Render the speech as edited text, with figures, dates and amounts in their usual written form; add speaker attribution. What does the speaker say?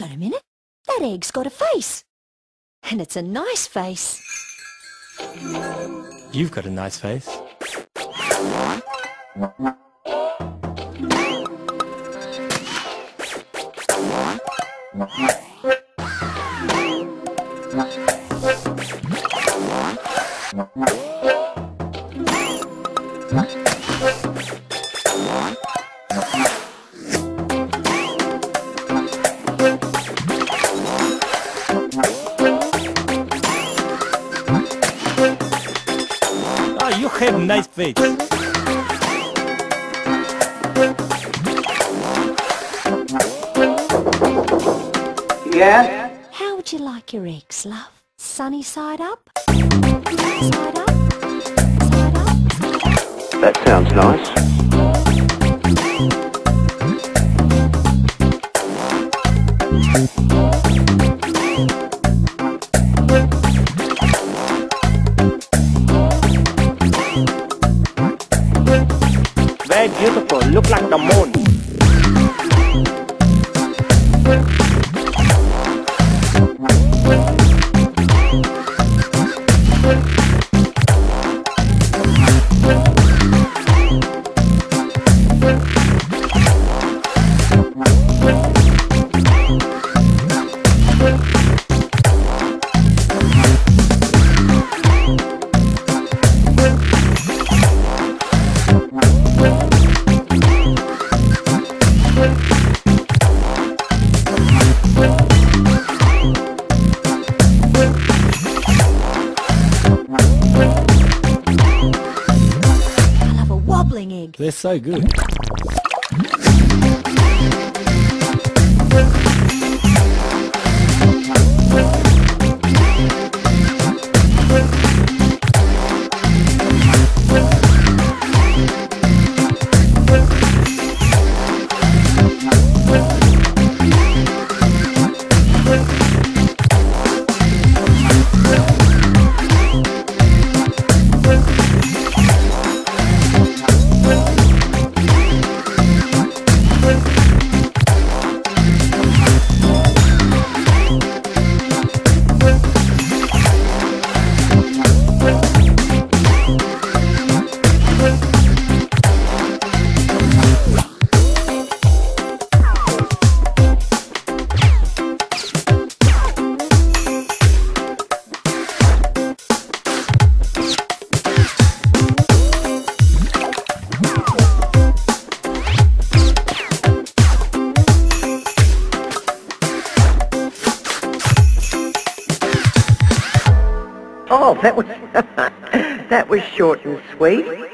Speaker 1: Hang on a minute. That egg's got a face. And it's a nice face.
Speaker 2: You've got a nice face. Oh, you have a nice face.
Speaker 3: Yeah?
Speaker 1: How would you like your eggs, love? Sunny side up? Side up? Side up?
Speaker 3: That sounds nice.
Speaker 2: Very beautiful. Look like the moon.
Speaker 1: I love a wobbling egg.
Speaker 2: They're so good.
Speaker 3: Oh, that was that was short and sweet.